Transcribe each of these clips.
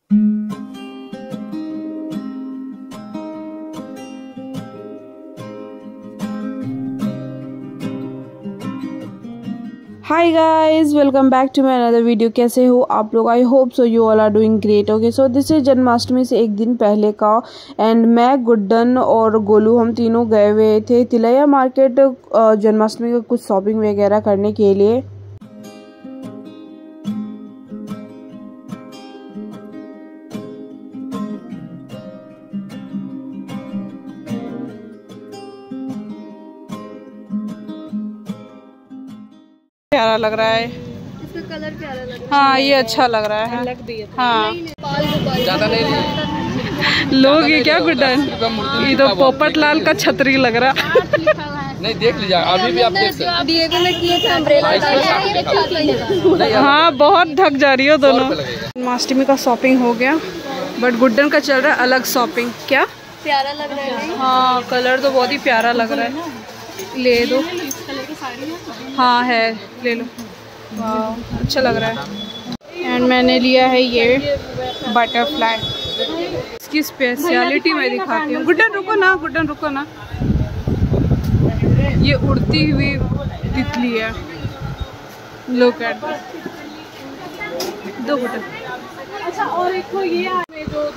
Hi guys, welcome back to my another video. कैसे हो आप लोग? I hope so you all are doing great. Okay, so this is Janmashtami से एक दिन पहले का एंड मैं, गुड्डन और गोलू हम तीनों गए हुए थे तिलैया मार्केट जन्माष्टमी का कुछ शॉपिंग वगैरह करने के लिए। प्यारा लग रहा है, इसका कलर प्यारा लग रहा है। हाँ ये अच्छा लग रहा है। हाँ ज़्यादा नहीं लोग ये क्या गुड्डन, ये तो पोपट लाल का छतरी लग रहा है। नहीं देख लीजिए, अभी भी आप देख सकते हैं। हाँ बहुत ढक जा रही हो दोनों। जन्माष्टमी का शॉपिंग हो गया, बट गुड्डन का चल रहा है अलग शॉपिंग। क्या प्यारा लग रहा है। हाँ कलर तो बहुत ही प्यारा लग रहा है, ले दो। हाँ है, ले लो। वाह अच्छा लग रहा है। एंड मैंने लिया है ये बटरफ्लाई। इसकी स्पेशलिटी मैं दिखाती हूँ। गुड्डन रुको ना, गुड्डन रुको ना। ये उड़ती हुई तितली है, लुक एट दो गुड्डन। अच्छा और एक को ये जो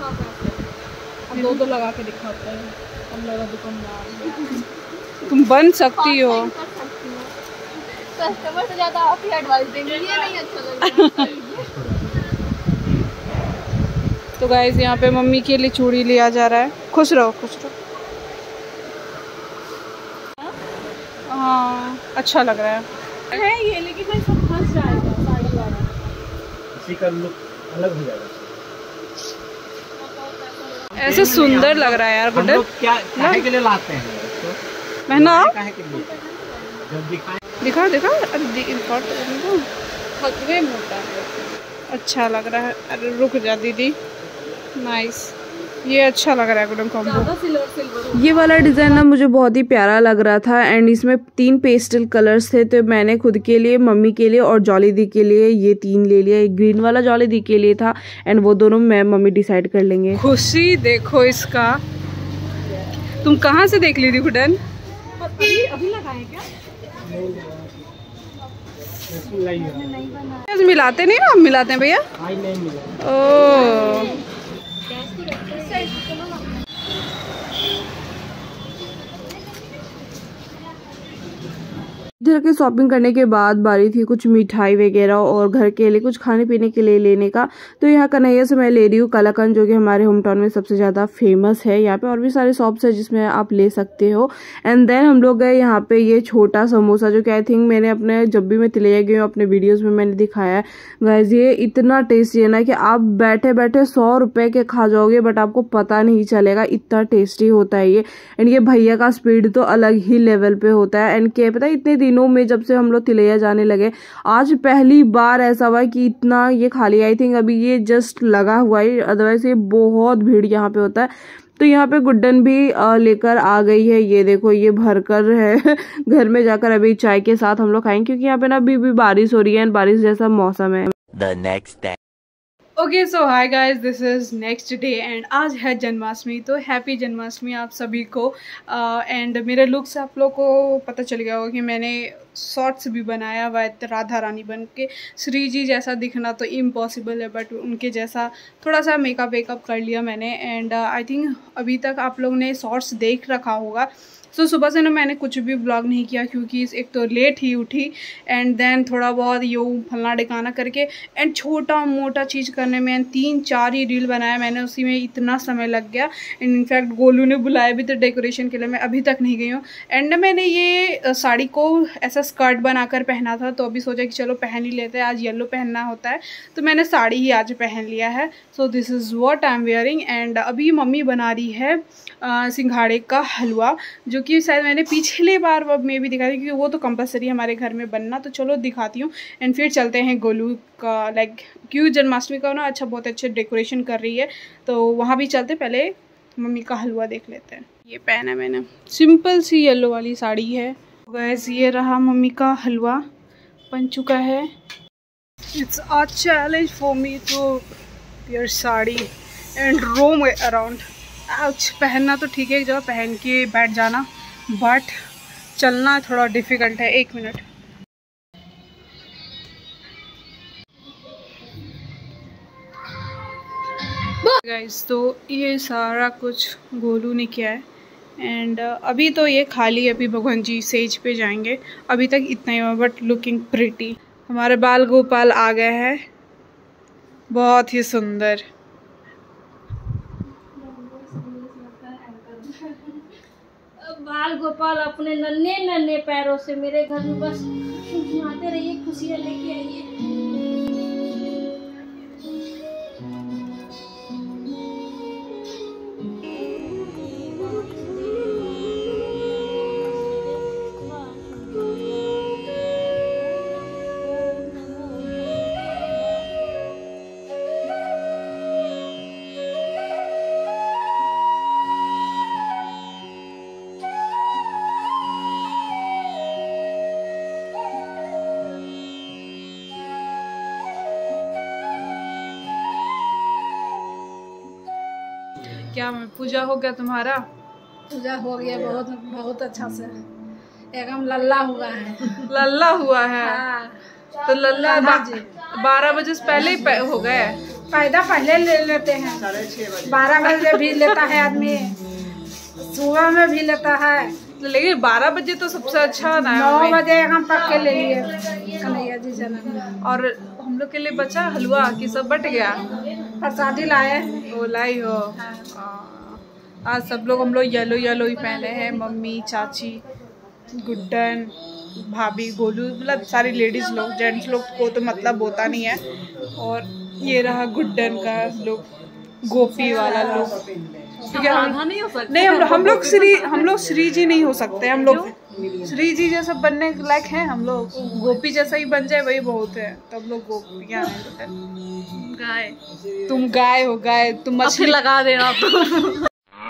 दो लगा के दिखाते हैं हम लोग दुकानदार। तुम बन सकती हो। कस्टमर से ज्यादा आप ही एडवाइस देंगे, ये नहीं अच्छा लग रहा है। तो गाइस यहाँ पे मम्मी के लिए चूड़ी लिया जा रहा है। खुश रहो, खुश रहो। हाँ अच्छा लग रहा है ये, लेकिन मैं सब फंस जाएगा साड़ी वाला। इसी का लुक अलग हो जाएगा। ऐसे सुंदर लग रहा है यार गुड्डन। क्या काहे के लिए लाते हैं इसको? महना काहे के लिए? जब दिखाएं दिखा दिखा। अरे खतरे मोटा है, अच्छा लग रहा है। अरे रुक जा दीदी, नाइस, ये अच्छा लग रहा है गुड्डन कॉम्बो। ये वाला डिज़ाइन ना मुझे बहुत ही प्यारा लग रहा था एंड इसमें 3 पेस्टल कलर्स थे, तो मैंने खुद के लिए, मम्मी के लिए और जॉली दी के लिए ये 3 ले लिया। एक ग्रीन वाला जॉली दी के लिए था एंड वो दोनों मैं मम्मी डिसाइड कर लेंगे। खुशी देखो इसका, तुम कहाँ से देख ली थी गुड्डन? अभी लगाए क्या? मिलाते नहीं ना, हम मिलाते हैं भैया। ओ इधर के शॉपिंग करने के बाद बारी थी कुछ मिठाई वगैरह और घर के लिए कुछ खाने पीने के लिए लेने का। तो यहाँ कन्हैया से मैं ले रही हूँ कलाकंद, जो कि हमारे होम टाउन में सबसे ज़्यादा फेमस है। यहाँ पे और भी सारे शॉप्स है जिसमें आप ले सकते हो। एंड देन हम लोग गए यहाँ पे ये छोटा समोसा, जो कि आई थिंक मैंने अपने, जब भी मैं तिलैया गई हूँ अपने वीडियोज़ में मैंने दिखाया है। गाइस ये इतना टेस्टी है ना कि आप बैठे बैठे 100 रुपये के खा जाओगे, बट आपको पता नहीं चलेगा, इतना टेस्टी होता है ये। एंड ये भैया का स्पीड तो अलग ही लेवल पे होता है। एंड क्या पता है, इतने दिनों में जब से हम लोग तिलैया जाने लगे, आज पहली बार ऐसा हुआ कि इतना ये खाली। आई थिंक अभी ये जस्ट लगा हुआ है, अदरवाइज ये बहुत भीड़ यहाँ पे होता है। तो यहाँ पे गुड्डन भी लेकर आ गई है। ये देखो ये भरकर है। घर में जाकर अभी चाय के साथ हम लोग खाएंगे, क्योंकि यहाँ पे ना अभी भी बारिश हो रही है, बारिश जैसा मौसम है। The next day. Okay so hi guys, this is next day and आज है जन्माष्टमी। तो हैप्पी जन्माष्टमी आप सभी को। एंड मेरे लुक से आप लोग को पता चल गया होगा कि मैंने शॉर्ट्स भी बनाया हुआ है राधा रानी बन के। श्री जी जैसा दिखना तो इम्पॉसिबल है, बट उनके जैसा थोड़ा सा मेकअप वेकअप कर लिया मैंने। एंड आई थिंक अभी तक आप लोग ने शॉर्ट्स देख रखा होगा। सो सुबह से ना मैंने कुछ भी व्लॉग नहीं किया, क्योंकि एक तो लेट ही उठी एंड देन थोड़ा बहुत यूँ फलना ढिकाना करके एंड छोटा मोटा चीज़ करने में 3-4 ही रील बनाया मैंने, उसी में इतना समय लग गया। एंड इनफैक्ट गोलू ने बुलाया भी तो डेकोरेशन के लिए, मैं अभी तक नहीं गई हूँ। एंड मैंने ये साड़ी को ऐसा स्कर्ट बनाकर पहना था, तो अभी सोचा कि चलो पहन ही लेते हैं, आज येलो पहनना होता है, तो मैंने साड़ी ही आज पहन लिया है। So this is what I am wearing. And अभी मम्मी बना रही है सिंघाड़े का हलवा, जो कि शायद मैंने पिछली बार में भी दिखाई थी, क्योंकि वो तो कंपलसरी हमारे घर में बनना। तो चलो दिखाती हूँ एंड फिर चलते हैं गोलू का, लाइक क्यों जन्माष्टमी का ना अच्छा बहुत अच्छे डेकोरेशन कर रही है, तो वहाँ भी चलते। पहले मम्मी का हलवा देख लेते हैं। ये पहना मैंने सिंपल सी येलो वाली साड़ी है। गाइस ये रहा मम्मी का हलवा, बन चुका है। It's a challenge for me to your sari and roam around. आज पहनना तो ठीक है, एक जगह पहन के बैठ जाना, बट चलना थोड़ा डिफ़िकल्ट है। 1 मिनट। गाइस तो ये सारा कुछ गोलू ने किया है एंड अभी तो ये खाली, अभी भगवान जी सेज पे जाएंगे। अभी तक इतना ही हुआ, बट लुकिंग प्रिटी। हमारे बाल गोपाल आ गए हैं, बहुत ही सुंदर। बाल गोपाल अपने नन्हे नन्हे पैरों से मेरे घर में बस घुमाते रहिए, खुशियाँ लेके आइए। क्या पूजा हो गया तुम्हारा? पूजा हो गया, बहुत बहुत अच्छा से, एकदम लल्ला हुआ है। लल्ला हुआ है? हाँ। तो लल्ला 12 बजे से पहले ही हो गए? पैदा पहले ले लेते हैं, 12 बजे भी लेता है आदमी, सुबह में भी लेता है, लेकिन 12 बजे तो सबसे अच्छा ना। 9 बजे हम पक के ले लिए कन्हैया जी जन्म। और हम लोग के लिए बचा हलवा कि सब बट गया? प्रसादी लाए। वो लाई हो। आज सब लोग हम लोग येलो येलो ही पहने हैं, मम्मी, चाची, गुड्डन, भाभी, गोलू, मतलब सारी लेडीज लोग। जेंट्स लोग को तो मतलब होता नहीं है। और ये रहा गुड्डन का लुक, गोपी वाला लुक। क्योंकि हम लोग श्री जी नहीं हो सकते। हम लोग श्री जी जैसा बनने लायक हैं। हम लोग गोपी जैसा ही बन जाए वही बहुत है। तो हम लोग गोपियाँ हैं। गाय, तुम गाय हो, गाय। तुम मछली लगा देना तो।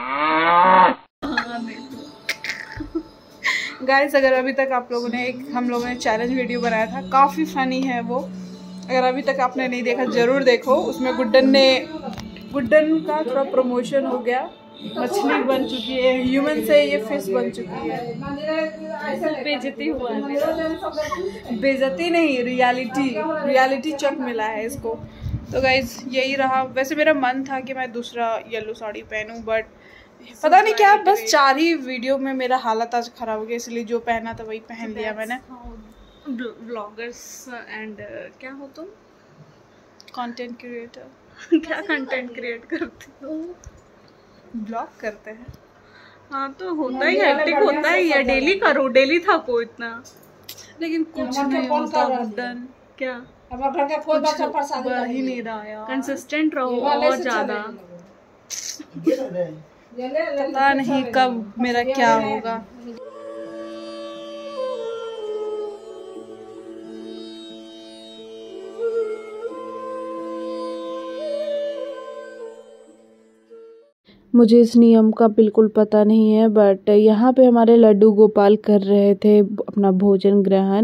गाइस अगर अभी तक आप लोगों ने हम लोगों ने चैलेंज वीडियो बनाया था, काफ़ी फनी है वो। अगर अभी तक आपने नहीं देखा ज़रूर देखो। उसमें गुड्डन का थोड़ा प्रमोशन हो गया। मछली बन चुकी है, ह्यूमन से ये फिश बन चुकी है। बेइज्जती हुआ है। बेइज्जती नहीं, रियलिटी चेक मिला है इसको। तो गाइज यही रहा। वैसे मेरा मन था कि मैं दूसरा येलो साड़ी पहनूं, बट पता नहीं क्या, बस 4 ही वीडियो में मेरा हालत आज खराब हो गया, इसलिए जो पहना था वही पहन लिया मैंने। ब्लॉगर्स एंड क्या हो तुम? Content creator. क्या कंटेंट क्रिएट करते हो? ब्लॉग करते हैं। हाँ तो होता ही, हेक्टिक होता ही है। डेली करो, डेली था को इतना, लेकिन कुछ नहीं होता। गुड्डन क्या बढ़ ही नहीं रहा यार। कंसिस्टेंट रहो और ज़्यादा। पता नहीं कब मेरा क्या होगा। मुझे इस नियम का बिल्कुल पता नहीं है, बट यहाँ पे हमारे लड्डू गोपाल कर रहे थे अपना भोजन ग्रहण।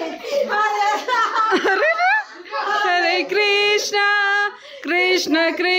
कृष्ण कृष्ण